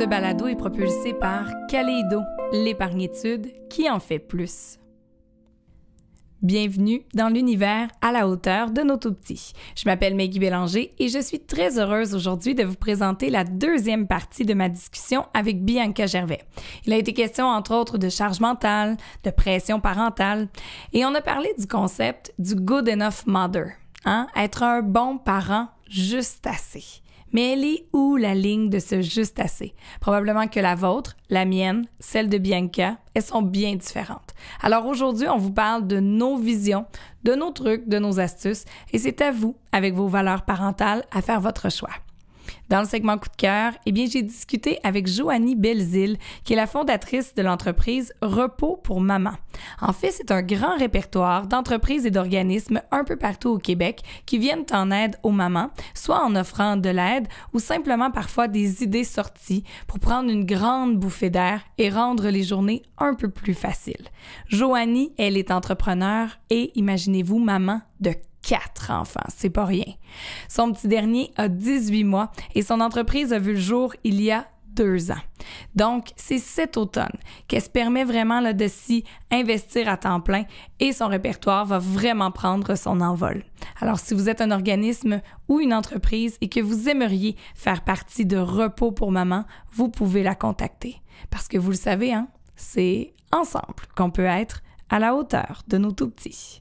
Ce balado est propulsé par Kaleido, l'épargnitude qui en fait plus. Bienvenue dans l'univers à la hauteur de nos tout-petits. Je m'appelle Maggie Bélanger et je suis très heureuse aujourd'hui de vous présenter la deuxième partie de ma discussion avec Bianca Gervais. Il a été question entre autres de charge mentale, de pression parentale et on a parlé du concept du good enough mother, être un bon parent juste assez. Mais elle est où la ligne de ce juste assez? Probablement que la vôtre, la mienne, celle de Bianca, elles sont bien différentes. Alors aujourd'hui, on vous parle de nos visions, de nos trucs, de nos astuces, et c'est à vous, avec vos valeurs parentales, à faire votre choix. Dans le segment coup de cœur, j'ai discuté avec Joanie Belzile, qui est la fondatrice de l'entreprise Repos pour maman. En fait, c'est un grand répertoire d'entreprises et d'organismes un peu partout au Québec qui viennent en aide aux mamans, soit en offrant de l'aide ou simplement parfois des idées sorties pour prendre une grande bouffée d'air et rendre les journées un peu plus faciles. Joanie, elle est entrepreneure et, imaginez-vous, maman de 4 enfants, c'est pas rien. Son petit dernier a 18 mois et son entreprise a vu le jour il y a 2 ans. Donc, c'est cet automne qu'elle se permet vraiment de s'y investir à temps plein et son répertoire va vraiment prendre son envol. Alors, si vous êtes un organisme ou une entreprise et que vous aimeriez faire partie de Repos pour maman, vous pouvez la contacter. Parce que vous le savez, c'est ensemble qu'on peut être à la hauteur de nos tout-petits.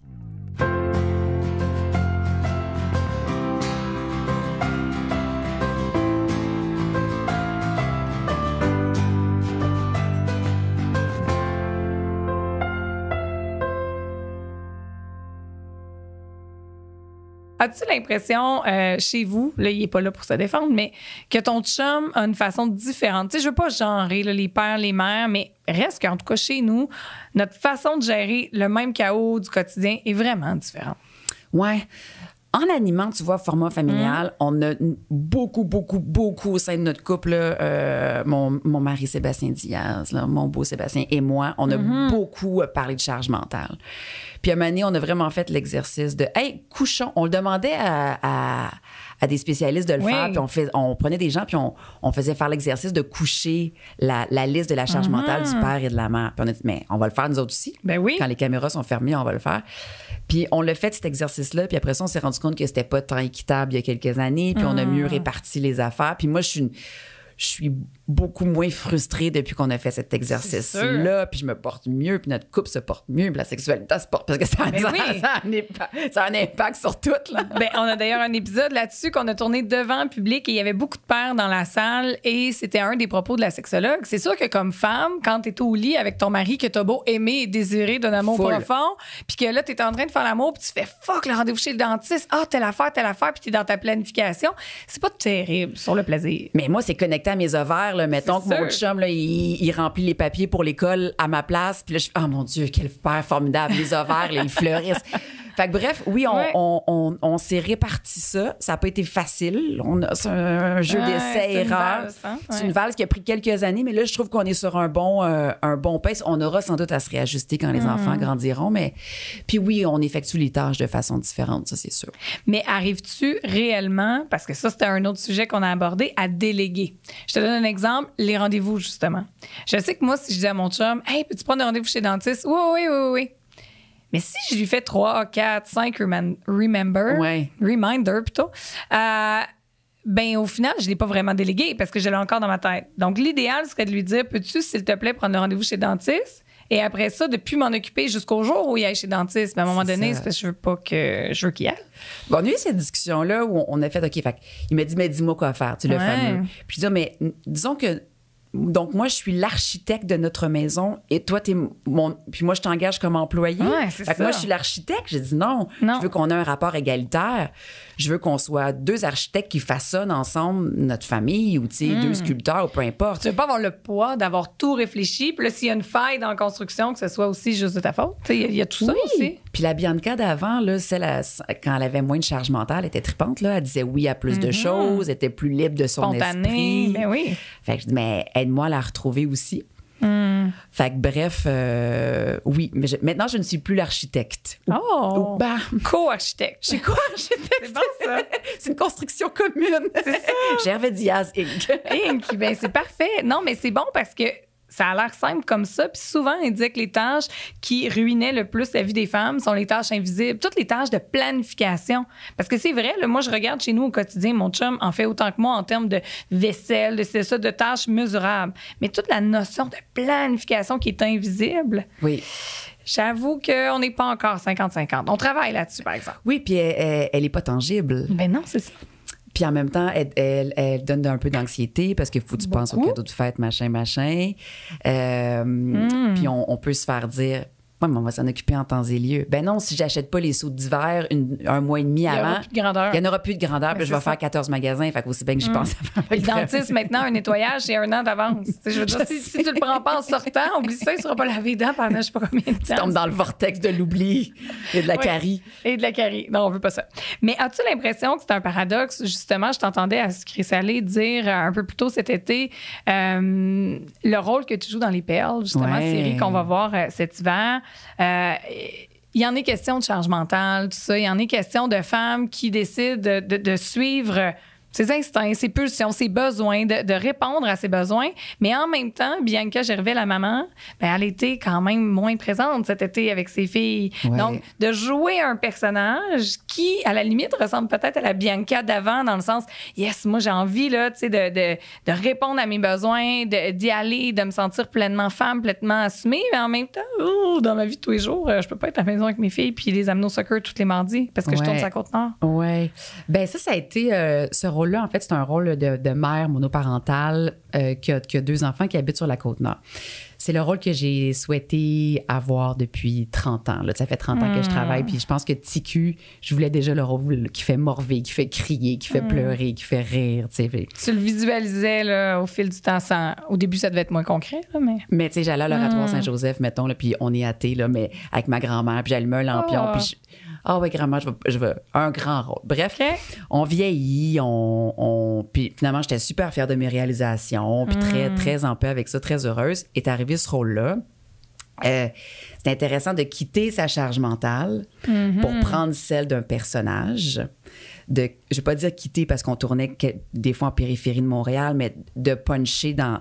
As-tu l'impression, chez vous, là, il n'est pas là pour se défendre, mais que ton chum a une façon différente? Tu sais, je veux pas genrer les pères, les mères, mais reste qu'en tout cas, chez nous, notre façon de gérer le même chaos du quotidien est vraiment différente. Ouais. En animant, tu vois, format familial, on a beaucoup au sein de notre couple. Mon mari Sébastien Diaz, là, mon beau Sébastien et moi, on a beaucoup parlé de charge mentale. Puis à un moment donné, on a vraiment fait l'exercice de « Hey, couchons ». On le demandait à des spécialistes de le faire, puis on prenait des gens, puis on faisait faire l'exercice de coucher la liste de la charge mentale du père et de la mère. Puis on a dit « Mais on va le faire nous autres aussi. Ben oui. Quand les caméras sont fermées, on va le faire. » Puis on l'a fait, cet exercice-là, puis après ça, on s'est rendu compte que c'était pas tant équitable il y a quelques années, puis on a mieux réparti les affaires. Puis moi, je suis beaucoup moins frustrée depuis qu'on a fait cet exercice-là, puis je me porte mieux, puis notre couple se porte mieux, puis la sexualité se porte, parce que ça a un impact sur tout. Là. Ben, on a d'ailleurs un épisode là-dessus qu'on a tourné devant le public et il y avait beaucoup de pères dans la salle et c'était un des propos de la sexologue. C'est sûr que comme femme, quand t'es au lit avec ton mari que t'as beau aimer et désirer d'un amour profond, puis que là, t'es en train de faire l'amour, puis tu fais « fuck, le rendez-vous chez le dentiste, telle affaire, puis t'es dans ta planification », c'est pas terrible sur le plaisir. Mais moi, c'est connecté à mes ovaires, là. Mettons que mon chum, là, il remplit les papiers pour l'école à ma place. Puis là, je fais, oh mon Dieu, quel père formidable. Les ovaires, là, ils fleurissent. Fait que bref, oui, on s'est réparti ça. Ça n'a pas été facile. C'est un jeu d'essai-erreur. C'est une valse qui a pris quelques années, mais là, je trouve qu'on est sur un bon pace. On aura sans doute à se réajuster quand les enfants grandiront, mais puis oui, on effectue les tâches de façon différente, ça, c'est sûr. Mais arrives-tu réellement, parce que ça, c'était un autre sujet qu'on a abordé, à déléguer? Je te donne un exemple, les rendez-vous, justement. Je sais que moi, si je dis à mon chum, « Hey, peux-tu prendre un rendez-vous chez le dentiste? » Oui. Mais si je lui fais 3, 4, 5 reminder plutôt, au final, je ne l'ai pas vraiment délégué parce que je l'ai encore dans ma tête. Donc, l'idéal serait de lui dire, peux-tu, s'il te plaît, prendre un rendez-vous chez le dentiste? Et après ça, de ne plus m'en occuper jusqu'au jour où il aille chez le dentiste. Mais à un moment donné, c'est parce que je veux qu'il y aille. Bon, on a eu cette discussion-là où on a fait, OK, il m'a dit, mais dis-moi quoi faire, le fameux. Puis je dis, mais disons que donc, moi, je suis l'architecte de notre maison et toi, t'es mon. Puis moi, je t'engage comme employé. Ouais, c'est ça. Moi, je suis l'architecte. J'ai dit non. Je veux qu'on ait un rapport égalitaire. Je veux qu'on soit 2 architectes qui façonnent ensemble notre famille ou, tu sais, 2 sculpteurs ou peu importe. Tu veux pas avoir le poids d'avoir tout réfléchi. Puis là, s'il y a une faille dans la construction, que ce soit aussi juste de ta faute. Il y a tout ça aussi. Puis la Bianca d'avant, là, quand elle avait moins de charge mentale, elle était tripante, là. Elle disait oui à plus de choses, elle était plus libre de son esprit. Ben oui. Fait que je dis, mais aide-moi à la retrouver aussi. Fait que bref, oui. Mais maintenant, je ne suis plus l'architecte. Oh! Ben, Co-architecte. je suis quoi, architecte? C'est bon, ça. C'est une construction commune. C'est ça. Gervais Diaz Inc. Inc. Ben, c'est parfait. Non, mais c'est bon parce que ça a l'air simple comme ça. Puis souvent, il disait que les tâches qui ruinaient le plus la vie des femmes sont les tâches invisibles, toutes les tâches de planification. Parce que c'est vrai, là, moi, je regarde chez nous au quotidien, mon chum en fait autant que moi en termes de vaisselle, de tâches mesurables. Mais toute la notion de planification qui est invisible, Oui. j'avoue qu'on n'est pas encore 50-50. On travaille là-dessus, par exemple. Oui, puis elle est pas tangible. Ben non, c'est ça. Puis en même temps, elle donne un peu d'anxiété parce qu'il faut que tu penses au cadeau de fête, machin. Puis on peut se faire dire, ouais, mais on va s'en occuper en temps et lieu. Ben non, si j'achète pas les sauts d'hiver un mois et demi avant, Il n'y en aura plus de grandeur. Puis je vais faire 14 magasins. Fait que aussi bien que j'y pense avant. Le dentiste, maintenant, un nettoyage, c'est 1 an d'avance. Je veux dire, si tu le prends pas en sortant, oublie ça, il ne sera pas lavé les dents pendant je sais pas combien de temps. Tu tombes dans le vortex de l'oubli et de la carie. Et de la carie. Non, on veut pas ça. Mais as-tu l'impression que c'est un paradoxe? Justement, je t'entendais à Sucré Salé dire un peu plus tôt cet été le rôle que tu joues dans Les Perles, justement, série qu'on va voir cet hiver. Il y en est question de charge mentale, tout ça. Il y en est question de femmes qui décident de suivre ses instincts, ses pulsions, ses besoins, de répondre à ses besoins. Mais en même temps, Bianca Gervais, la maman, ben, elle était quand même moins présente cet été avec ses filles. Ouais. Donc, de jouer un personnage qui, à la limite, ressemble peut-être à la Bianca d'avant, dans le sens, yes, moi, j'ai envie là, tu sais, de répondre à mes besoins, d'y aller, de me sentir pleinement femme, pleinement assumée. Mais en même temps, dans ma vie de tous les jours, je peux pas être à la maison avec mes filles puis les amener au soccer tous les mardis parce que je tourne sur la Côte-Nord. Oui. Ben ça a été ce rôle-là, en fait, c'est un rôle de mère monoparentale qui a 2 enfants qui habitent sur la Côte-Nord. C'est le rôle que j'ai souhaité avoir depuis 30 ans. Là. Ça fait 30 ans que je travaille, puis je pense que TQ, je voulais déjà le rôle qui fait morver, qui fait crier, qui fait pleurer, qui fait rire. Tu le visualisais là, au fil du temps. Au début, ça devait être moins concret, là, mais... Mais tu sais, j'allais à l'Oratoire Saint-Joseph, mettons, là, puis on est athée, là, mais avec ma grand-mère, puis j'allumais un lampion, puis oui, grand-mère, je veux un grand rôle. Bref, on vieillit, puis finalement, j'étais super fière de mes réalisations, puis très, très en paix avec ça, très heureuse. Est arrivé ce rôle-là. C'est intéressant de quitter sa charge mentale pour prendre celle d'un personnage. Je ne vais pas dire quitter parce qu'on tournait des fois en périphérie de Montréal, mais de puncher dans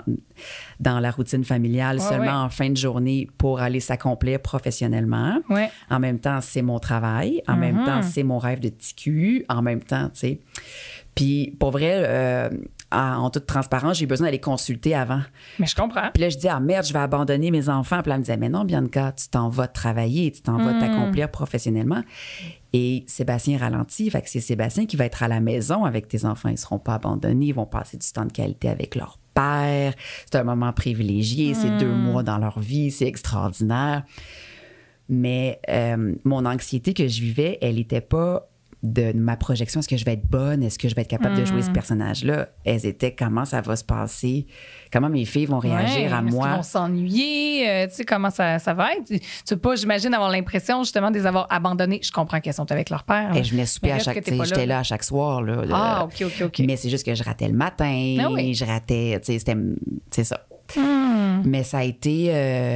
la routine familiale en fin de journée pour aller s'accomplir professionnellement. Ouais. En même temps, c'est mon travail. En même temps, c'est mon rêve de TQ. En même temps, tu sais. Puis, pour vrai, en toute transparence, j'ai besoin d'aller consulter avant. Mais je comprends. Puis là, je dis, merde, je vais abandonner mes enfants. Puis là, elle me disait, mais non, Bianca, tu t'en vas travailler, tu t'en vas t'accomplir professionnellement. Et Sébastien ralentit. Fait que c'est Sébastien qui va être à la maison avec tes enfants. Ils ne seront pas abandonnés. Ils vont passer du temps de qualité avec leur père. C'est un moment privilégié. C'est 2 mois dans leur vie. C'est extraordinaire. Mais mon anxiété que je vivais, elle n'était pas de ma projection. Est-ce que je vais être bonne? Est-ce que je vais être capable de jouer ce personnage-là? Elles étaient comment ça va se passer? Comment mes filles vont réagir à moi? Est-ce qu'ils vont s'ennuyer? Tu sais, comment ça va être? Tu veux pas, j'imagine, avoir l'impression justement de les avoir abandonnés. Je comprends qu'elles sont avec leur père. Et je venais souper j'étais là à chaque soir. Là, OK. Mais c'est juste que je ratais le matin. Je ratais, tu sais, c'est ça. Mais ça a été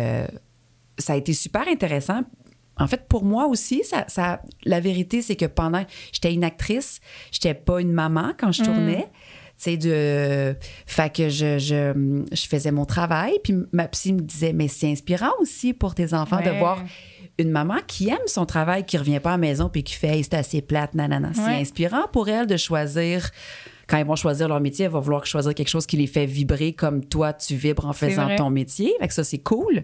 super intéressant. En fait, pour moi aussi, la vérité, c'est que j'étais une actrice, j'étais pas une maman quand je tournais. Fait que je faisais mon travail, puis ma psy me disait, mais c'est inspirant aussi pour tes enfants de voir une maman qui aime son travail, qui revient pas à la maison puis qui fait hey, c'est assez plate, nanana. C'est inspirant pour elle de choisir. Quand ils vont choisir leur métier, elle va vouloir choisir quelque chose qui les fait vibrer comme toi, tu vibres en faisant ton métier. Fait que ça, c'est cool.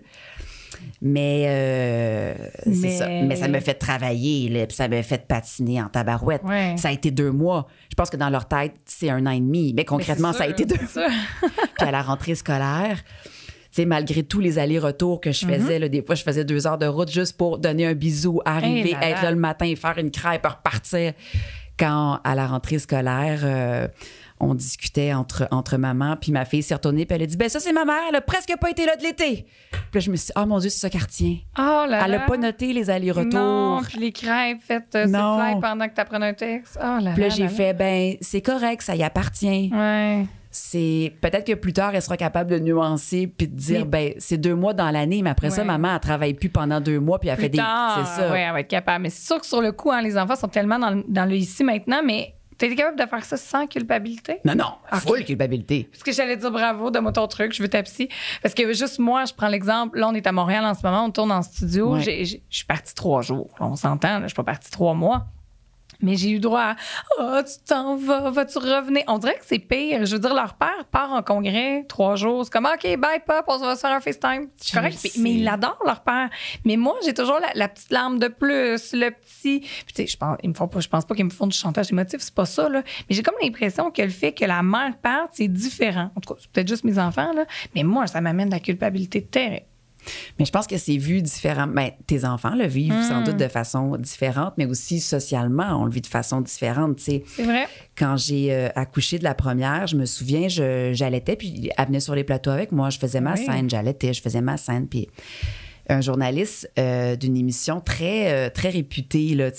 Mais c'est ça. Mais ça m'a fait travailler, là, puis ça m'a fait patiner en tabarouette. Ça a été 2 mois. Je pense que dans leur tête, c'est 1 an et demi. Mais concrètement, ça a été 2 mois. Puis à la rentrée scolaire, tu sais, malgré tous les allers-retours que je faisais, là, des fois, je faisais 2 heures de route juste pour donner un bisou, arriver, être là le matin, faire une crêpe, repartir. Quand, à la rentrée scolaire, on discutait entre maman, puis ma fille s'est retournée, puis elle a dit, ben ça, c'est ma mère, elle a presque pas été là de l'été. Puis là, je me suis dit, oh mon Dieu, c'est ça qu'elle retient. Oh là elle a pas noté les allers-retours. Non, puis les crêpes faites sur fly pendant que tu apprenais un texte. Oh là puis là, j'ai fait, ben c'est correct, ça y appartient. Ouais. c'est peut-être que plus tard, elle sera capable de nuancer puis de dire, c'est 2 mois dans l'année, mais après ça, maman, elle travaille plus pendant 2 mois puis elle fait des... C'est ça. Oui, elle va être capable. Mais c'est sûr que sur le coup, les enfants sont tellement dans le ici maintenant, mais t'as été capable de faire ça sans culpabilité? Non, full culpabilité. Parce que j'allais dire bravo, donne-moi ton truc, je veux ta psy. Parce que juste moi, je prends l'exemple, là, on est à Montréal en ce moment, on tourne en studio, je suis partie 3 jours. On s'entend, là, je suis pas partie 3 mois. Mais j'ai eu droit à « Ah, tu t'en vas-tu revenir? » On dirait que c'est pire. Je veux dire, leur père part en congrès 3 jours. C'est comme « OK, bye, pop, on va se faire un FaceTime. » C'est correct. Mais ils l'adorent, leur père. Mais moi, j'ai toujours la petite larme de plus, le petit... Puis tu sais, je pense pas qu'ils me font du chantage émotif, c'est pas ça, là. Mais j'ai comme l'impression que le fait que la mère parte, c'est différent. En tout cas, c'est peut-être juste mes enfants, là. Mais moi, ça m'amène de la culpabilité terrible. Mais je pense que c'est vu différemment. Ben, tes enfants le vivent sans doute de façon différente, mais aussi socialement, on le vit de façon différente. T'sais. C'est vrai. Quand j'ai accouché de la première, je me souviens, j'allaitais, puis elle venait sur les plateaux avec moi. Je faisais ma scène, j'allaitais, je faisais ma scène, puis un journaliste d'une émission très, très réputée là,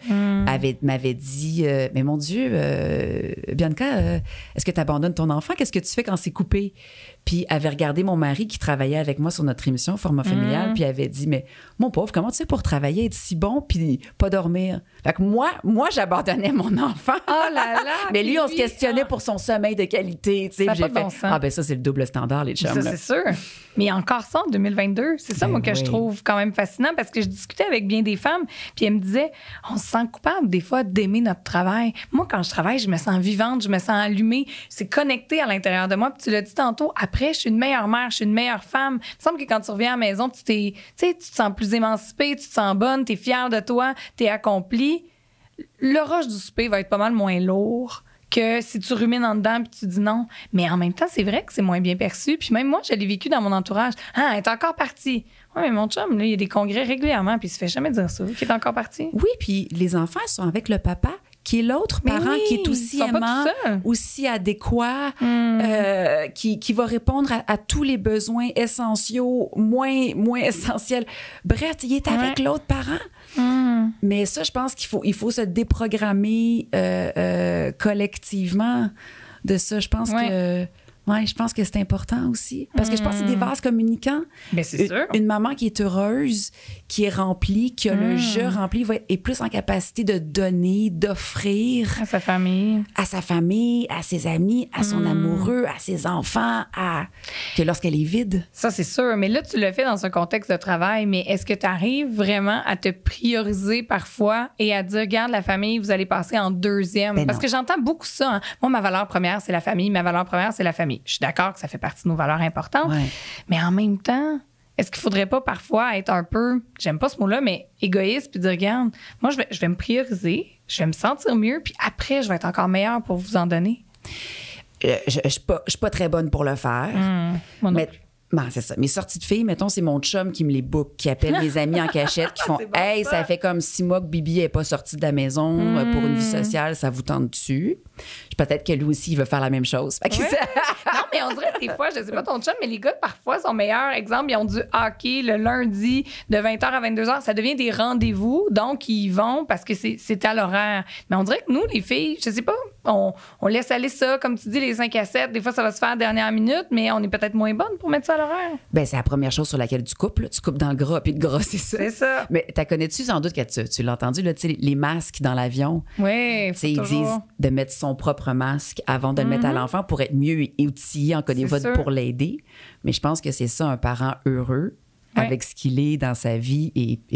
m'avait dit mais mon Dieu, Bianca, est-ce que tu abandonnes ton enfant? Qu'est-ce que tu fais quand c'est coupé? Puis elle avait regardé mon mari qui travaillait avec moi sur notre émission Format familial, puis elle avait dit, mais mon pauvre, comment tu fais pour travailler, être si bon, puis pas dormir? Fait que moi j'abandonnais mon enfant. Oh là là! Mais lui, on se questionnait pour son sommeil de qualité. Ça n'a pas de bon sens. Ah ben ça, c'est le double standard, les chums. Ça, c'est sûr. Mais encore ça en 2022, c'est ça, moi, que je trouve quand même fascinant, parce que je discutais avec bien des femmes, puis elles me disaient, on se sent coupable des fois d'aimer notre travail. Moi, quand je travaille, je me sens vivante, je me sens allumée, c'est connecté à l'intérieur de moi. Puis tu l'as dit tantôt, après, je suis une meilleure mère, je suis une meilleure femme. Il me semble que quand tu reviens à la maison, tu te sens plus émancipée, tu te sens bonne, tu es fière de toi, tu es accomplie. Le rush du souper va être pas mal moins lourd que si tu rumines en dedans puis tu dis non. Mais en même temps, c'est vrai que c'est moins bien perçu. Puis même moi, je l'ai vécu dans mon entourage. Ah, elle est encore partie. Oui, mais mon chum, là, il y a des congrès régulièrement puis il se fait jamais dire ça, qu'il est encore parti. Oui, puis les enfants sont avec le papa qui est l'autre parent qui est aussi aimant, aussi adéquat, qui va répondre à tous les besoins essentiels, moins essentiels. Bref, il est avec l'autre parent. Mais ça, je pense qu'il faut se déprogrammer collectivement de ça. Je pense que... Oui, je pense que c'est important aussi. Parce que je pense que c'est des vases communicants. Bien, c'est sûr. Une maman qui est heureuse, qui est remplie, qui a le jeu rempli, est plus en capacité de donner, d'offrir. À sa famille. À sa famille, à ses amis, à son amoureux, à ses enfants, que lorsqu'elle est vide. Ça, c'est sûr. Mais là, tu le fais dans un contexte de travail. Mais est-ce que tu arrives vraiment à te prioriser parfois et à dire, regarde, la famille, vous allez passer en deuxième? Ben parce que j'entends beaucoup ça. Hein. Moi, ma valeur première, c'est la famille. Ma valeur première, c'est la famille. Je suis d'accord que ça fait partie de nos valeurs importantes. Ouais. Mais en même temps, est-ce qu'il faudrait pas parfois être un peu, j'aime pas ce mot-là, mais égoïste, puis dire, regarde, moi, je vais me prioriser, je vais me sentir mieux, puis après, je vais être encore meilleure pour vous en donner? Je suis pas très bonne pour le faire. Moi non mais plus. Ben, c'est ça. Mes sorties de filles, mettons, c'est mon chum qui me les book, qui appelle mes amis en cachette, qui font « Hey, ça fait comme 6 mois que Bibi n'est pas sortie de la maison pour une vie sociale, ça vous tente dessus? » Peut-être que lui aussi, il veut faire la même chose. Fait que Non, mais on dirait des fois, je sais pas ton chum, mais les gars, parfois, sont meilleurs. Exemple, ils ont du hockey le lundi de 20h à 22h. Ça devient des rendez-vous, donc ils y vont parce que c'est à l'horaire. Mais on dirait que nous, les filles, je sais pas, on laisse aller ça, comme tu dis, les 5 à 7. Des fois, ça va se faire à la dernière minute, mais on est peut-être moins bonne pour mettre ça à l'horaire. Ben, c'est la première chose sur laquelle tu coupes. Là. Tu coupes dans le gras, puis le gras, c'est ça. C'est ça. Mais t'as connais-tu, sans doute, que tu l'as entendu, là, les masques dans l'avion? Oui, ils disent de mettre son propre masque avant de le mettre à l'enfant pour être mieux outillé en cas d'évoque pour l'aider. Mais je pense que c'est ça, un parent heureux avec ce qu'il est dans sa vie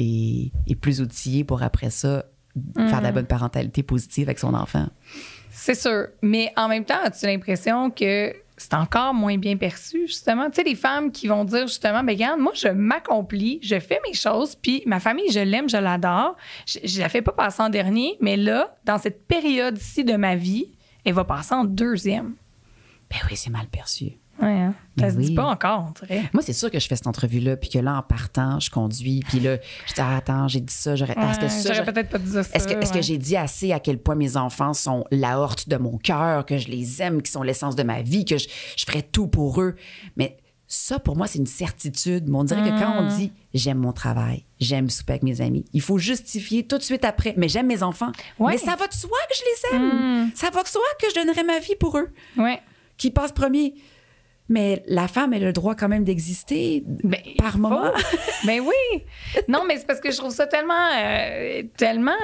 et plus outillé pour, après ça, faire de la bonne parentalité positive avec son enfant. C'est sûr. Mais en même temps, as-tu l'impression que c'est encore moins bien perçu, justement? Tu sais, les femmes qui vont dire, justement, ben regarde, moi, je m'accomplis, je fais mes choses, puis ma famille, je l'aime, je l'adore. Je la fais pas passer en dernier, mais là, dans cette période-ci de ma vie, elle va passer en deuxième. Ben oui, c'est mal perçu. Oui, hein? Ça se dit pas encore, on dirait. Moi, c'est sûr que je fais cette entrevue-là, puis que là, en partant, je conduis, puis là, je dis, attends, j'ai dit ça, j'aurais peut-être pas dit ça. Est-ce que j'ai dit assez à quel point mes enfants sont l'aorte de mon cœur, que je les aime, qu'ils sont l'essence de ma vie, que je ferais tout pour eux? Mais ça, pour moi, c'est une certitude. Mais on dirait que quand on dit « j'aime mon travail, j'aime souper avec mes amis », il faut justifier tout de suite après. Mais j'aime mes enfants. Ouais. Mais ça va de soi que je les aime. Ça va de soi que je donnerais ma vie pour eux. Ouais. qui passe premier. Mais la femme, elle a le droit quand même d'exister par moment. Ben oui. Non, mais c'est parce que je trouve ça tellement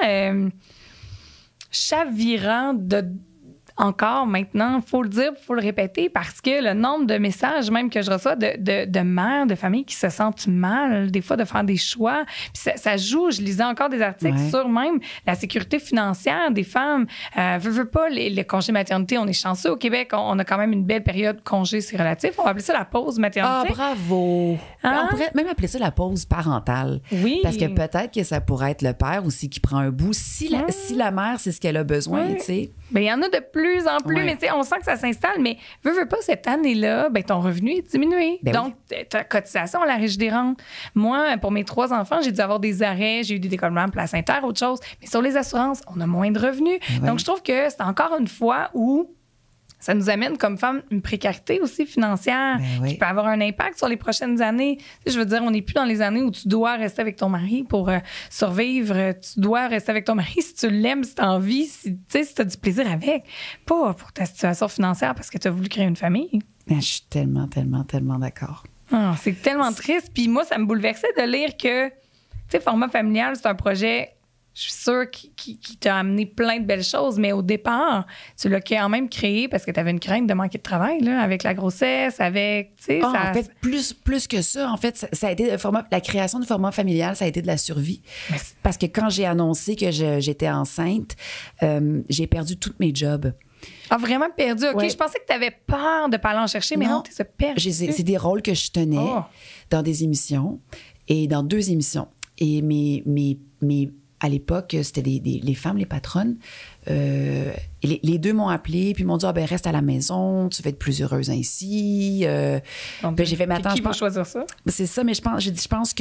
chavirant encore maintenant, il faut le dire, il faut le répéter, parce que le nombre de messages même que je reçois de mères, de familles qui se sentent mal, des fois, de faire des choix. Puis ça joue, je lisais encore des articles sur même la sécurité financière des femmes. Veux pas, les congés maternité, on est chanceux. Au Québec, on a quand même une belle période congé, c'est relatif. On va appeler ça la pause maternité. Ah, bravo! On pourrait même appeler ça la pause parentale. Oui. Parce que peut-être que ça pourrait être le père aussi qui prend un bout. Si la mère, c'est ce qu'elle a besoin, tu sais. Bien, il y en a de plus en plus, mais tu sais, on sent que ça s'installe. Mais veux pas, cette année-là, ben, ton revenu est diminué. Donc, ta cotisation à la Régie des rentes. Moi, pour mes 3 enfants, j'ai dû avoir des arrêts, j'ai eu des décollements placentaires, autre chose. Mais sur les assurances, on a moins de revenus. Donc, je trouve que c'est encore une fois où ça nous amène comme femme une précarité aussi financière qui peut avoir un impact sur les prochaines années. Tu sais, je veux dire, on n'est plus dans les années où tu dois rester avec ton mari pour survivre. Tu dois rester avec ton mari si tu l'aimes, si tu as envie, si tu as du plaisir avec. Pas pour ta situation financière parce que tu as voulu créer une famille. Je suis tellement, tellement, tellement d'accord. Ah, c'est tellement triste. Puis moi, ça me bouleversait de lire que, tu sais, Format familial, c'est un projet... Je suis sûre qui t'a amené plein de belles choses, mais au départ, tu l'as quand même créé parce que tu avais une crainte de manquer de travail, là, avec la grossesse, avec, tu sais... En fait, plus que ça, en fait, ça a été la création du format familial, ça a été de la survie. Parce que quand j'ai annoncé que j'étais enceinte, j'ai perdu tous mes jobs. Ah, vraiment perdu? OK, je pensais que tu avais peur de ne pas aller en chercher, mais non, tu es perdu. C'est des rôles que je tenais dans des émissions et dans 2 émissions. Et à l'époque, c'était les femmes, les patronnes. Les 2 m'ont appelée puis m'ont dit reste à la maison, tu vas être plus heureuse ainsi. Puis j'ai fait qui va choisir ça? C'est ça, mais je pense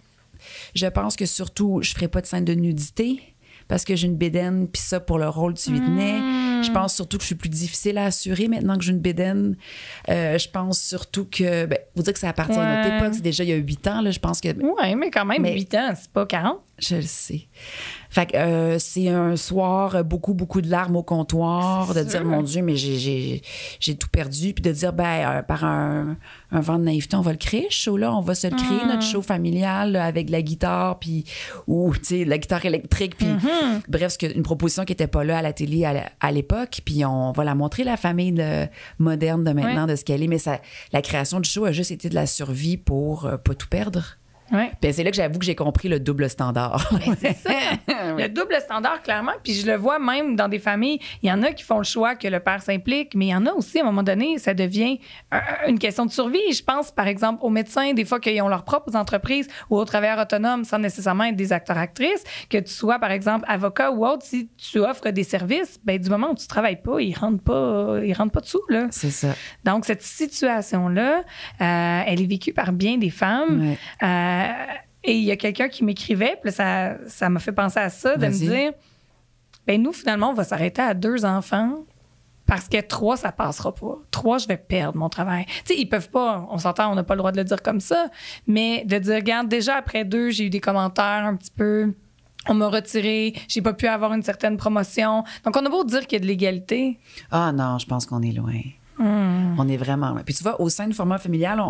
que surtout, je ferai pas de scène de nudité parce que j'ai une bédaine, puis ça, pour le rôle, tu y tenais. Je pense surtout que je suis plus difficile à assurer maintenant que j'ai une bédaine. Je pense surtout que, vous dire que ça appartient à notre époque, c'est déjà il y a 8 ans, là, je pense que... Oui, mais quand même, 8 ans, c'est pas 40. Je le sais. Fait que c'est un soir, beaucoup, beaucoup de larmes au comptoir, de dire, mon Dieu, mais j'ai tout perdu, puis de dire, par un vent de naïveté, on va le créer, ce show-là, on va se le créer, notre show familial, là, avec de la guitare, puis, tu sais, la guitare électrique, puis, bref, une proposition qui n'était pas là à la télé à l'époque, puis on va la montrer, la famille moderne de maintenant, de ce qu'elle est, mais la création du show a juste été de la survie pour pas tout perdre. Ouais. Puis c'est là que j'avoue que j'ai compris le double standard. C'est ça. Le double standard, clairement. Puis je le vois même dans des familles. Il y en a qui font le choix que le père s'implique, mais il y en a aussi, à un moment donné, ça devient une question de survie. Je pense, par exemple, aux médecins, des fois, qui ont leurs propres entreprises ou aux travailleurs autonomes sans nécessairement être des acteurs-actrices, que tu sois, par exemple, avocat ou autre, si tu offres des services, du moment où tu travailles pas, ils rentrent pas dessous, là. C'est ça. Donc, cette situation-là, elle est vécue par bien des femmes. Ouais. Et il y a quelqu'un qui m'écrivait, puis ça m'a fait penser à ça, de me dire, nous, finalement, on va s'arrêter à 2 enfants parce que 3, ça passera pas. 3, je vais perdre mon travail. Tu sais, ils peuvent pas, on s'entend, on n'a pas le droit de le dire comme ça, mais de dire, regarde, déjà après 2, j'ai eu des commentaires un petit peu... On m'a retiré, j'ai pas pu avoir une certaine promotion. Donc, on a beau dire qu'il y a de l'égalité. Ah non, je pense qu'on est loin. On est vraiment loin. Puis tu vois, au sein du format familial,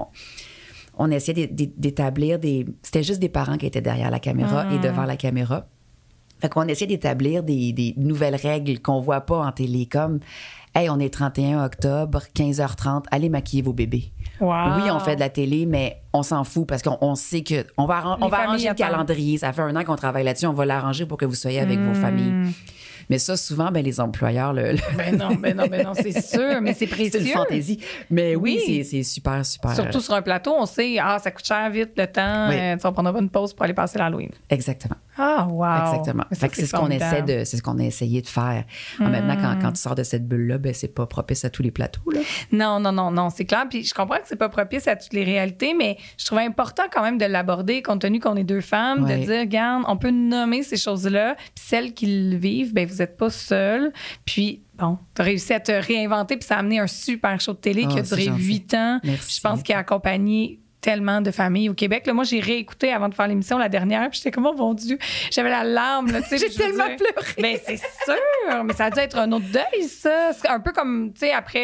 on essayait d'établir C'était juste des parents qui étaient derrière la caméra et devant la caméra. Fait qu'on essayait d'établir des nouvelles règles qu'on voit pas en télé, comme « Hey, on est 31 octobre, 15h30, allez maquiller vos bébés. » Wow. Oui, on fait de la télé, mais on s'en fout parce qu'on sait que on va arranger le calendrier. Ça fait 1 an qu'on travaille là-dessus. On va l'arranger pour que vous soyez avec vos familles. Mais ça, souvent, les employeurs... Ben non, c'est sûr, mais c'est précieux. C'est une fantaisie. Mais oui, c'est super, super. Surtout sur un plateau, on sait, ça coûte cher vite le temps. On prendra pas une pause pour aller passer l'Halloween. Exactement. Ah, wow. Exactement. Fait que c'est ce qu'on a essayé de faire. Maintenant, quand tu sors de cette bulle-là, c'est pas propice à tous les plateaux, là. Non, c'est clair. Puis je comprends que c'est pas propice à toutes les réalités, mais je trouvais important quand même de l'aborder, compte tenu qu'on est 2 femmes, de dire, regarde, on peut nommer ces choses-là, puis celles qui le vivent, vous n'êtes pas seules. Puis, bon, tu as réussi à te réinventer, puis ça a amené un super show de télé qui a duré 8 ans. Merci. Je pense qu'il a accompagné tellement de familles au Québec. Là, moi, j'ai réécté avant de faire l'émission la dernière, puis j'étais comme, oh mon Dieu, j'avais la larme. Là, j'ai tellement pleuré. Ben, c'est sûr, mais ça a dû être un autre deuil, ça. C'est un peu comme, tu sais, après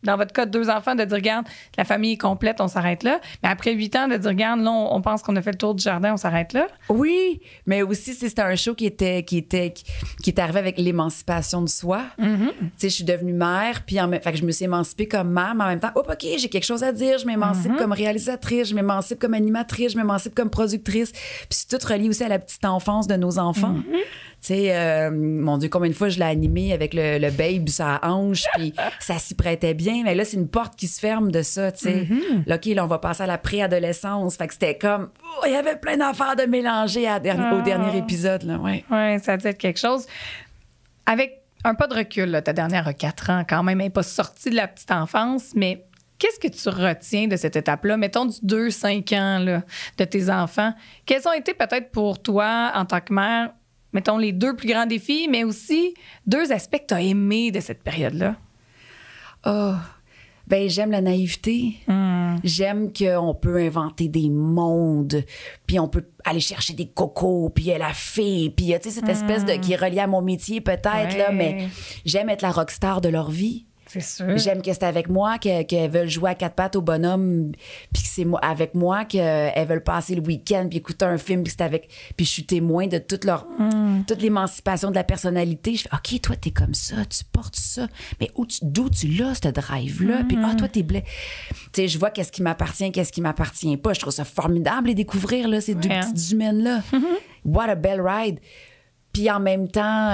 dans votre cas, 2 enfants, de dire, regarde, la famille est complète, on s'arrête là. Mais après 8 ans, de dire, regarde, là, on pense qu'on a fait le tour du jardin, on s'arrête là. Oui, mais aussi, c'était un show qui est arrivé avec l'émancipation de soi. Mm-hmm. Tu sais, je suis devenue mère, puis fait que je me suis émancipée comme mère, mais en même temps, OK, j'ai quelque chose à dire, je m'émancipe comme réalisatrice, je m'émancipe comme animatrice, je m'émancipe comme productrice. Puis c'est tout relié aussi à la petite enfance de nos enfants. Tu sais, mon Dieu, combien de fois je l'ai animé avec le babe, sa hanche, puis ça s'y prêtait bien. Mais là, c'est une porte qui se ferme de ça, tu sais. Là, OK, là, on va passer à la préadolescence. Fait que c'était comme, il y avait plein d'affaires de mélanger au dernier épisode, là, ouais. Oui, ça a dû être quelque chose. Avec un pas de recul, là, ta dernière a 4 ans quand même, elle n'est pas sortie de la petite enfance, mais qu'est-ce que tu retiens de cette étape-là? Mettons du 2-5 ans là, de tes enfants. Quels ont été peut-être pour toi, en tant que mère, mettons les 2 plus grands défis, mais aussi 2 aspects que tu as aimés de cette période-là? Oh, ben j'aime la naïveté. J'aime qu'on peut inventer des mondes, puis on peut aller chercher des cocos, puis la fée, puis tu sais, cette espèce de qui est reliée à mon métier peut-être, là, mais j'aime être la rockstar de leur vie. C'est sûr. J'aime que c'est avec moi, qu'elles veulent jouer à 4 pattes au bonhomme, puis que c'est avec moi qu'elles veulent passer le week-end, puis écouter un film, puis puis je suis témoin de toute l'émancipation de la personnalité. Je fais, OK, toi, t'es comme ça, tu portes ça, mais d'où tu l'as, ce drive-là? Puis, toi, t'es blé. Tu sais, je vois qu'est-ce qui m'appartient pas. Je trouve ça formidable, les découvrir, là, ces 2 petites humaines-là. What a belle ride. Puis en même temps,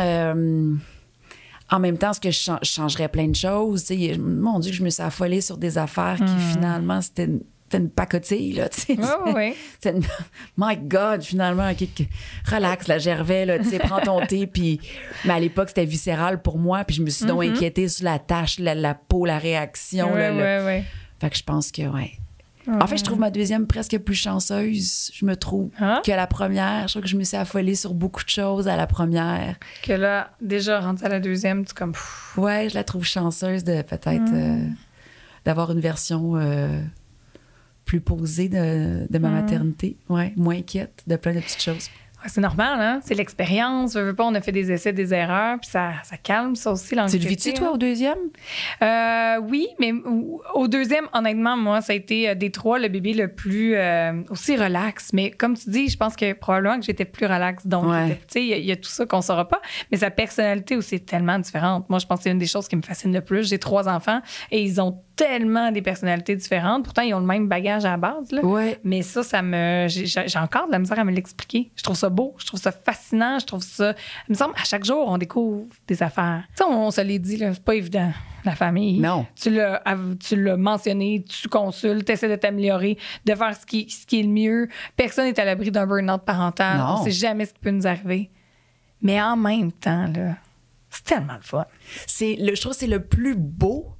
ce que je changerais plein de choses, tu sais, mon Dieu, que je me suis affolée sur des affaires qui, finalement, c'était une pacotille, là, tu sais. Oui. My God, finalement, relax, la Gervais, là, tu sais, prends ton thé, puis... Mais à l'époque, c'était viscéral pour moi, puis je me suis donc inquiétée sur la tâche, la peau, la réaction, Oui. Fait que je pense que, En fait, je trouve ma deuxième presque plus chanceuse, je me trouve, que la première. Je trouve que je me suis affolée sur beaucoup de choses à la première. Que là, déjà, rendu à la deuxième, tu comme... Ouais, je la trouve chanceuse de peut-être d'avoir une version plus posée de ma maternité. Ouais, moins inquiète de plein de petites choses. Ouais, c'est normal, hein? C'est l'expérience. Veux pas, on a fait des essais, des erreurs, puis ça calme, ça aussi, l'anxiété. Tu le vis-tu, toi, au deuxième? Oui, mais au deuxième, honnêtement, moi, ça a été des 3 le bébé le plus aussi relax. Mais comme tu dis, je pense que probablement que j'étais plus relax. Donc, tu sais, il y a tout ça qu'on saura pas. Mais sa personnalité aussi est tellement différente. Moi, je pense que c'est une des choses qui me fascine le plus. J'ai 3 enfants et ils ont tellement des personnalités différentes. Pourtant, ils ont le même bagage à la base, là. Ouais. Mais ça j'ai encore de la misère à me l'expliquer. Je trouve ça beau, je trouve ça fascinant, je trouve ça... Il me semble, à chaque jour, on découvre des affaires. Tu sais, on se l'est dit, là, c'est pas évident, la famille. Non. Tu l'as mentionné, tu consultes, tu essaies de t'améliorer, de faire ce qui est le mieux. Personne n'est à l'abri d'un burn-out parental. Non. On sait jamais ce qui peut nous arriver. Mais en même temps, là, c'est tellement le fun. Je trouve que c'est le plus beau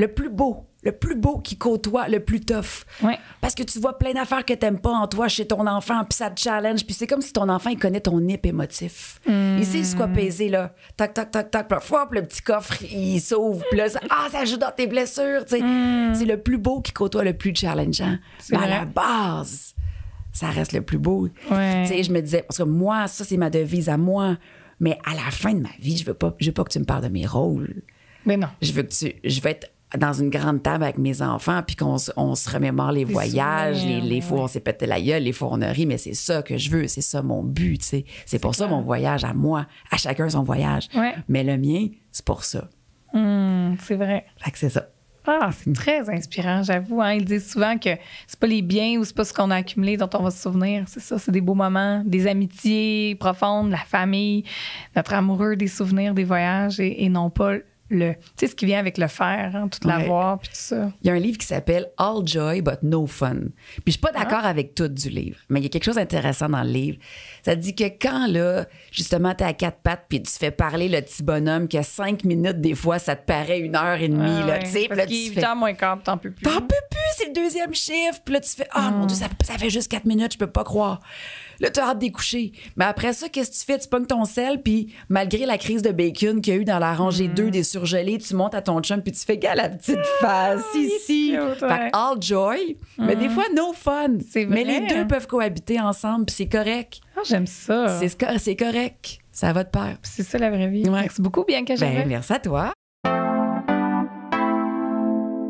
qui côtoie le plus tough. Ouais. Parce que tu vois plein d'affaires que t'aimes pas en toi chez ton enfant, puis ça te challenge, puis c'est comme si ton enfant, il connaît ton nip émotif. Il sait ce quoi peser, là. Tac, tac, tac, tac, puis le petit coffre, il s'ouvre, puis là, ça joue dans tes blessures, tu sais. C'est le plus beau qui côtoie le plus challengeant. Mais à la base, ça reste le plus beau. Ouais. Tu sais, je me disais, parce que moi, ça, c'est ma devise à moi, mais à la fin de ma vie, je veux pas que tu me parles de mes rôles. Mais non. Je veux être dans une grande table avec mes enfants, puis qu'on se remémore les voyages, les fois où on s'est pété la gueule, les fois où on a ri, mais c'est ça que je veux, c'est ça mon but, tu sais. C'est pour ça mon voyage à moi, à chacun son voyage. Ouais. Mais le mien, c'est pour ça. C'est vrai. Fait que c'est ça. Ah, c'est très inspirant, j'avoue. Hein. Ils disent souvent que c'est pas les biens ou c'est pas ce qu'on a accumulé dont on va se souvenir. C'est ça, c'est des beaux moments, des amitiés profondes, la famille, notre amoureux, des souvenirs, des voyages et non pas tu sais, ce qui vient avec le faire, hein, tout l'avoir, puis tout ça. Il y a un livre qui s'appelle All Joy But No Fun. Puis je suis pas d'accord avec tout du livre, mais il y a quelque chose d'intéressant dans le livre. Ça dit que quand, là, justement, t'es à 4 pattes puis tu fais parler le petit bonhomme que 5 minutes, des fois, ça te paraît 1h30, là, tu sais. Parce qu'il est 8 heures moins quart, t'en peux plus. T'en peux plus, c'est le deuxième chiffre. Puis là, tu fais, mon Dieu, ça fait juste 4 minutes, je peux pas croire. Là, t'as hâte d'y coucher. Mais après ça, qu'est-ce que tu fais? Tu pognes ton sel, puis malgré la crise de bacon qu'il y a eu dans la rangée 2 des surgelés, tu montes à ton chum, puis tu fais, gars, la petite face, ici. Cute, ouais. Fait que all joy, mais des fois, no fun. C'est vrai. Mais les deux peuvent cohabiter ensemble, puis c'est correct. Ah, j'aime ça. C'est correct. Ça va de pair. C'est ça, la vraie vie. Ouais. Merci beaucoup, Bianca Gervais. Merci à toi.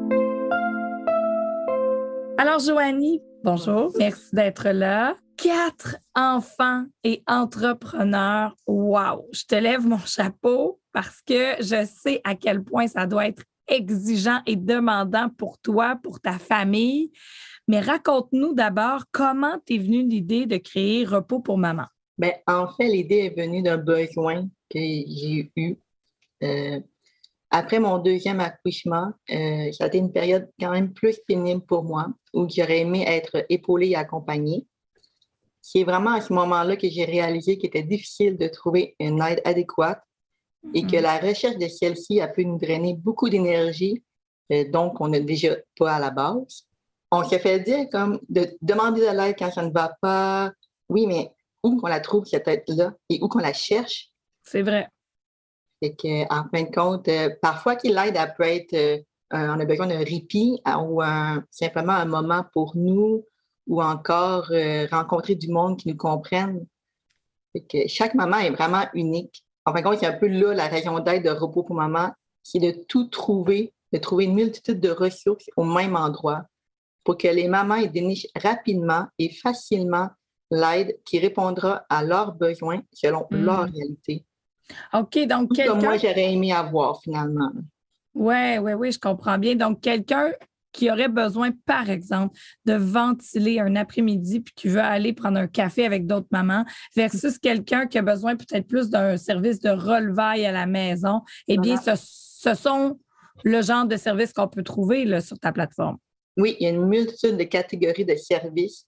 Alors, Joanie, bonjour, merci d'être là. 4 enfants et entrepreneurs. Wow! Je te lève mon chapeau parce que je sais à quel point ça doit être exigeant et demandant pour toi, pour ta famille. Mais raconte-nous d'abord comment t'es venue l'idée de créer Repos pour maman. Bien, en fait, l'idée est venue d'un besoin que j'ai eu. Euh, Après mon deuxième accouchement, ça a été une période quand même plus pénible pour moi, où j'aurais aimé être épaulée et accompagnée. C'est vraiment à ce moment-là que j'ai réalisé qu'il était difficile de trouver une aide adéquate et que la recherche de celle-ci a pu nous drainer beaucoup d'énergie, donc on n'a déjà pas à la base. On se fait dire comme de demander de l'aide quand ça ne va pas. Oui, mais où qu'on la trouve, cette aide-là, et où qu'on la cherche? C'est vrai. Fait que, en fin de compte, parfois qu'il l'aide, elle peut être, on a besoin d'un répit ou simplement un moment pour nous ou encore rencontrer du monde qui nous comprenne. Fait que chaque maman est vraiment unique. En fin de compte, c'est un peu là la raison d'être de Repos pour maman, c'est de tout trouver, de trouver une multitude de ressources au même endroit pour que les mamans y dénichent rapidement et facilement l'aide qui répondra à leurs besoins selon leur réalité. OK, donc Tout comme quelqu'un... moi, j'aurais aimé avoir finalement. Oui, je comprends bien. Donc, quelqu'un qui aurait besoin, par exemple, de ventiler un après-midi puis qui veut aller prendre un café avec d'autres mamans versus quelqu'un qui a besoin peut-être plus d'un service de relevaille à la maison, eh bien, Voilà. ce sont le genre de services qu'on peut trouver là, sur ta plateforme. Oui, il y a une multitude de catégories de services.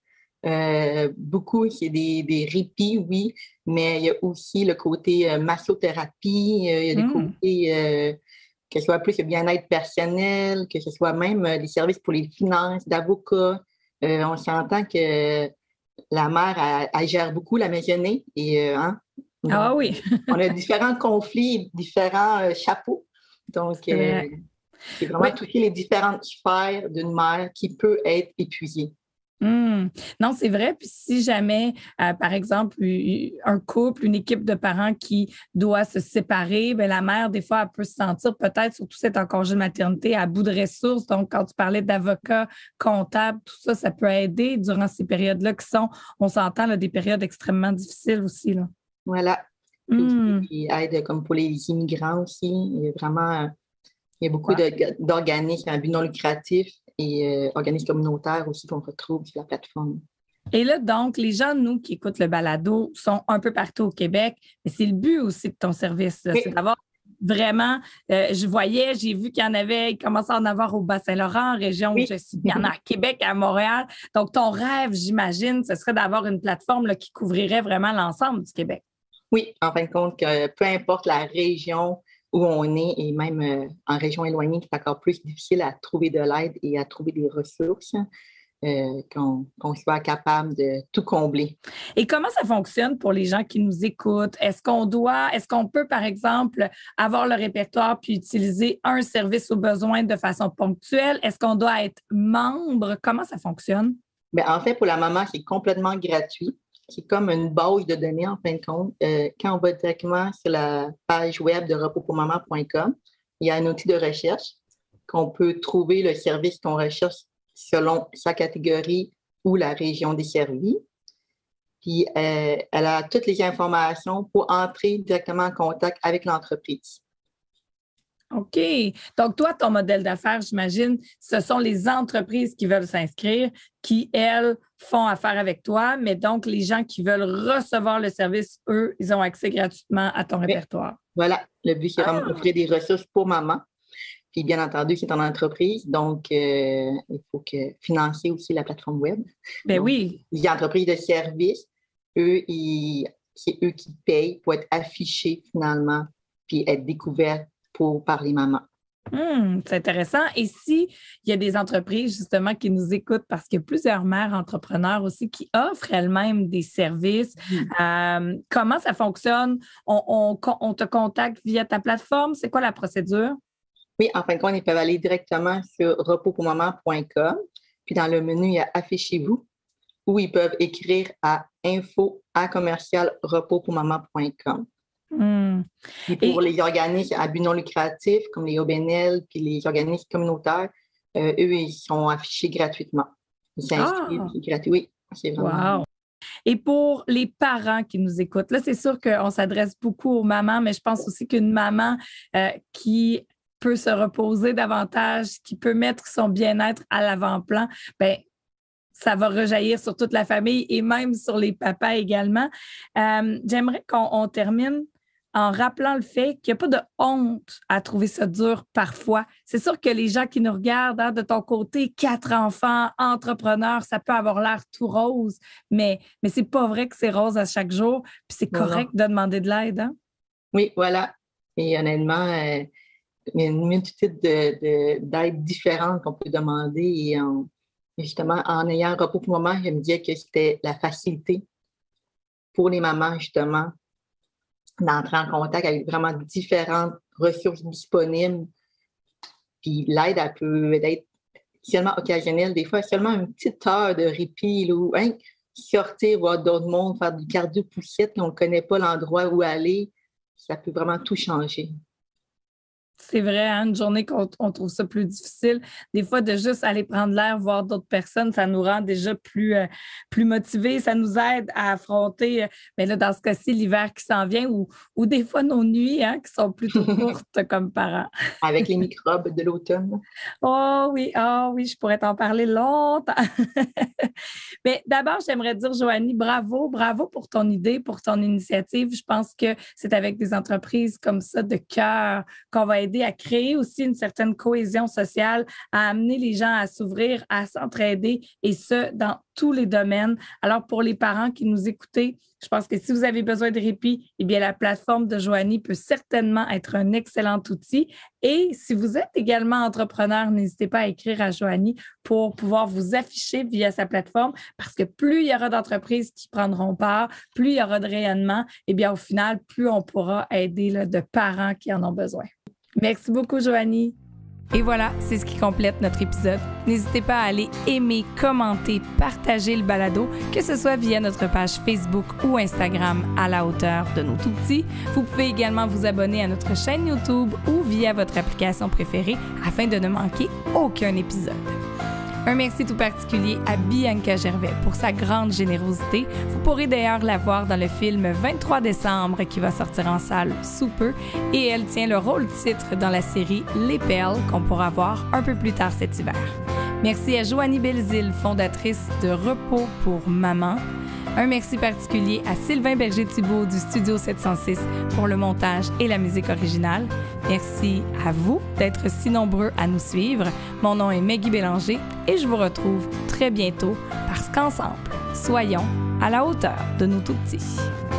Beaucoup, c'est des répits, oui, mais il y a aussi le côté massothérapie, il y a des côtés que ce soit plus le bien-être personnel, que ce soit même des services pour les finances, d'avocats. On s'entend que la mère, elle gère beaucoup la maisonnée et Ah oui, on a différents conflits, différents chapeaux. Donc, c'est vraiment oui. toucher les différentes sphères d'une mère qui peut être épuisée. Non, c'est vrai. Puis si jamais, par exemple, un couple, une équipe de parents qui doit se séparer, bien, la mère, des fois, elle peut se sentir peut-être, surtout si elle est en congé de maternité, à bout de ressources. Donc, quand tu parlais d'avocats, comptables, tout ça, ça peut aider durant ces périodes-là qui sont, on s'entend, là, des périodes extrêmement difficiles aussi. Là. Voilà. Puis aussi, qui aide comme pour les immigrants aussi. Il y a vraiment, il y a beaucoup d'organismes à but non lucratif et organismes communautaires aussi qu'on retrouve sur la plateforme. Et là, donc, les gens, nous, qui écoutent le balado, sont un peu partout au Québec, mais c'est le but aussi de ton service, là, Oui. c'est d'avoir vraiment, j'ai vu qu'il y en avait, il commençait à en avoir au Bas-Saint-Laurent, en région où je suis, il y en a à Québec, à Montréal. Donc, ton rêve, j'imagine, ce serait d'avoir une plateforme là, qui couvrirait vraiment l'ensemble du Québec. Oui, en fin de compte, que peu importe la région où on est, et même en région éloignée, c'est encore plus difficile à trouver de l'aide et à trouver des ressources, qu'on soit capable de tout combler. Et comment ça fonctionne pour les gens qui nous écoutent? Est-ce qu'on peut, par exemple, avoir le répertoire puis utiliser un service au besoin de façon ponctuelle? Est-ce qu'on doit être membre? Comment ça fonctionne? Bien, en fait, pour la maman, c'est complètement gratuit. C'est comme une base de données, en fin de compte. Quand on va directement sur la page web de repospourmaman.com, il y a un outil de recherche qu'on peut trouver le service qu'on recherche selon sa catégorie ou la région desservie. Puis, elle a toutes les informations pour entrer directement en contact avec l'entreprise. OK. Donc, toi, ton modèle d'affaires, j'imagine, ce sont les entreprises qui veulent s'inscrire, qui, elles, font affaire avec toi, mais donc, les gens qui veulent recevoir le service, eux, ils ont accès gratuitement à ton répertoire. Voilà. Le but, c'est vraiment d'offrir des ressources pour maman. Puis, bien entendu, c'est en entreprise, donc il faut que financer aussi la plateforme web. Ben donc, oui. Les entreprises de services, c'est eux qui payent pour être affichés finalement, puis être découverts par les mamans. C'est intéressant. Et s'il y a des entreprises, justement, qui nous écoutent, parce qu'il y a plusieurs mères entrepreneurs aussi qui offrent elles-mêmes des services, comment ça fonctionne? On te contacte via ta plateforme? C'est quoi la procédure? Oui, en fin de compte, ils peuvent aller directement sur repospourmaman.com. Puis dans le menu, il y a Affichez-vous, ou ils peuvent écrire à info@commercialrepospourmaman.com. Et pour les organismes à but non lucratif, comme les OBNL, puis les organismes communautaires, eux, ils sont affichés gratuitement. Ils s'inscrivent, c'est gratuit. Oui, c'est vraiment... Wow! Et pour les parents qui nous écoutent, là, c'est sûr qu'on s'adresse beaucoup aux mamans, mais je pense aussi qu'une maman qui peut se reposer davantage, qui peut mettre son bien-être à l'avant-plan, bien, ça va rejaillir sur toute la famille et même sur les papas également. J'aimerais qu'on termine en rappelant le fait qu'il n'y a pas de honte à trouver ça dur parfois. C'est sûr que les gens qui nous regardent, hein, de ton côté, 4 enfants, entrepreneurs, ça peut avoir l'air tout rose, mais c'est pas vrai que c'est rose à chaque jour, puis c'est correct de demander de l'aide. Hein? Oui, voilà. Et honnêtement, il y a une multitude d'aides différentes qu'on peut demander. Et justement, en ayant un repos pour maman, je me disais que c'était la facilité pour les mamans, justement, d'entrer en contact avec vraiment différentes ressources disponibles. Puis l'aide, elle peut être seulement occasionnelle, des fois, seulement une petite heure de répit, là, ou sortir, voir d'autres mondes, faire du cardio-poussette, qu'on ne connaît pas l'endroit où aller, ça peut vraiment tout changer. C'est vrai, hein, une journée qu'on trouve ça plus difficile. Des fois, de juste aller prendre l'air, voir d'autres personnes, ça nous rend déjà plus motivés. Ça nous aide à affronter, mais là, dans ce cas-ci, l'hiver qui s'en vient ou des fois nos nuits hein, qui sont plutôt courtes comme parents. Avec les microbes de l'automne. Oh oui, je pourrais t'en parler longtemps. Mais d'abord, j'aimerais dire, Joanie, bravo pour ton idée, pour ton initiative. Je pense que c'est avec des entreprises comme ça de cœur qu'on va aider à créer aussi une certaine cohésion sociale, à amener les gens à s'ouvrir, à s'entraider et ce, dans tous les domaines. Alors, pour les parents qui nous écoutaient, je pense que si vous avez besoin de répit, eh bien, la plateforme de Joanie peut certainement être un excellent outil. Et si vous êtes également entrepreneur, n'hésitez pas à écrire à Joanie pour pouvoir vous afficher via sa plateforme parce que plus il y aura d'entreprises qui prendront part, plus il y aura de rayonnement, eh bien, au final, plus on pourra aider là, de parents qui en ont besoin. Merci beaucoup, Joanie. Et voilà, c'est ce qui complète notre épisode. N'hésitez pas à aller aimer, commenter, partager le balado, que ce soit via notre page Facebook ou Instagram à la hauteur de nos tout-petits. Vous pouvez également vous abonner à notre chaîne YouTube ou via votre application préférée afin de ne manquer aucun épisode. Un merci tout particulier à Bianca Gervais pour sa grande générosité. Vous pourrez d'ailleurs la voir dans le film 23 décembre qui va sortir en salle sous peu et elle tient le rôle titre dans la série Les Perles qu'on pourra voir un peu plus tard cet hiver. Merci à Joanie Belzile, fondatrice de Repos pour Maman. Un merci particulier à Sylvain Berger-Thibault du Studio 706 pour le montage et la musique originale. Merci à vous d'être si nombreux à nous suivre. Mon nom est Maggie Bélanger et je vous retrouve très bientôt parce qu'ensemble, soyons à la hauteur de nos tout-petits.